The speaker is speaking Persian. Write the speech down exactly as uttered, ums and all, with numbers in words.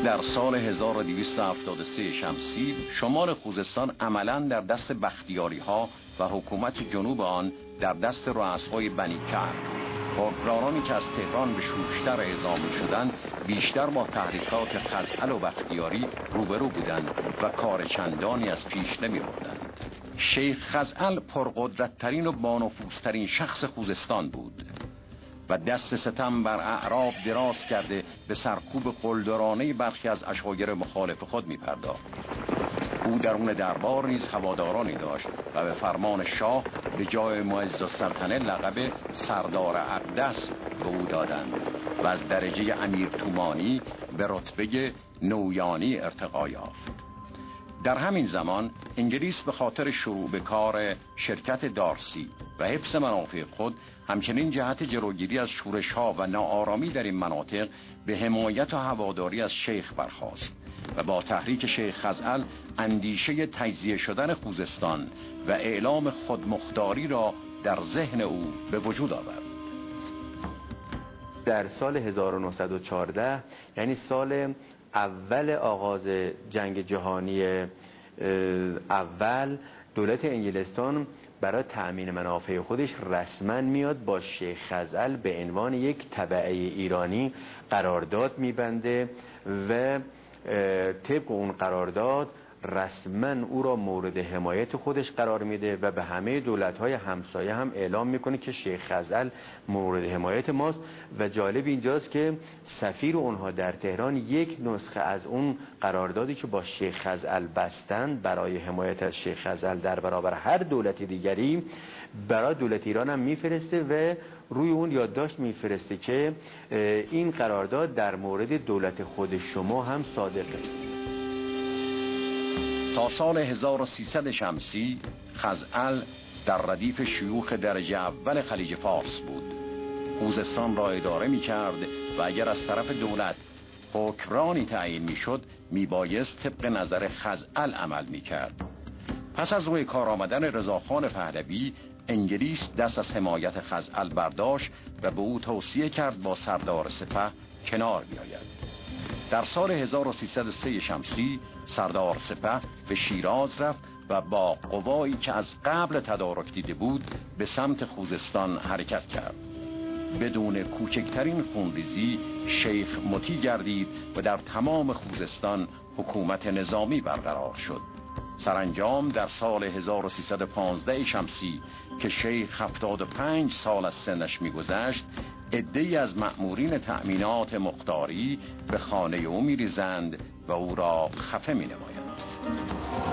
در سال هزار و دویست و هفتاد و سه شمسی شمال خوزستان عملاً در دست بختیاری ها و حکومت جنوب آن در دست رؤسای بنی کعب. حکمرانانی که از تهران به شوشتر اعزامی شدند بیشتر با تحریکات خزعل و بختیاری روبرو بودند و کار چندانی از پیش نمی بردند. شیخ خزعل پرقدرت‌ترین و بانفوذترین شخص خوزستان بود و دست ستم بر اعراب دراز کرده به سرکوب قلدرانه برخی از عشایر مخالف خود می پرداخت. او درون دربار نیز هوادارانی داشت و به فرمان شاه به جای معز السلطنه لقب سردار اقدس به او دادند و از درجه امیر تومانی به رتبه نویانی ارتقا یافت. در همین زمان انگلیس به خاطر شروع به کار شرکت دارسی و حفظ منافع خود همچنین جهت جلوگیری از شورش‌ها و ناآرامی در این مناطق به حمایت و هواداری از شیخ برخاست و با تحریک شیخ خزعل اندیشه تجزیه شدن خوزستان و اعلام خودمختاری را در ذهن او به وجود آورد. در سال هزار و نهصد و چهارده یعنی سال اول آغاز جنگ جهانی اول، دولت انگلستان برای تأمین منافع خودش رسما میاد با شیخ خزعل به عنوان یک تبعه ایرانی قرارداد میبنده و طبق اون قرارداد رسما او را مورد حمایت خودش قرار میده و به همه دولت‌های همسایه هم اعلام میکنه که شیخ خزعل مورد حمایت ماست. و جالب اینجاست که سفیر اونها در تهران یک نسخه از اون قراردادی که با شیخ خزعل بستند برای حمایت از شیخ خزعل در برابر هر دولت دیگری برای دولت ایران هم میفرسته و روی اون یادداشت میفرسته که این قرارداد در مورد دولت خود شما هم صادقه. تا سال هزار و سیصد شمسی خزعل در ردیف شیوخ درجه اول خلیج فارس بود. خوزستان را اداره می کرد و اگر از طرف دولت حکمرانی تعیین می شد می بایست طبق نظر خزعل عمل می کرد. پس از روی کار آمدن رضاخان پهلوی انگلیس دست از حمایت خزعل برداشت و به او توصیه کرد با سردار سپه کنار بیاید. در سال هزار و سیصد و سه شمسی سردار سپه به شیراز رفت و با قوایی که از قبل تدارک دیده بود به سمت خوزستان حرکت کرد. بدون کوچکترین خونریزی شیخ مطیع گردید و در تمام خوزستان حکومت نظامی برقرار شد. سرانجام در سال هزار و سیصد و پانزده شمسی که شیخ هفتاد و پنج سال از سنش می‌گذشت، عده‌ای از مأمورین تأمینات مختاری به خانه او می‌ریزند و او را خفه می‌نمایند.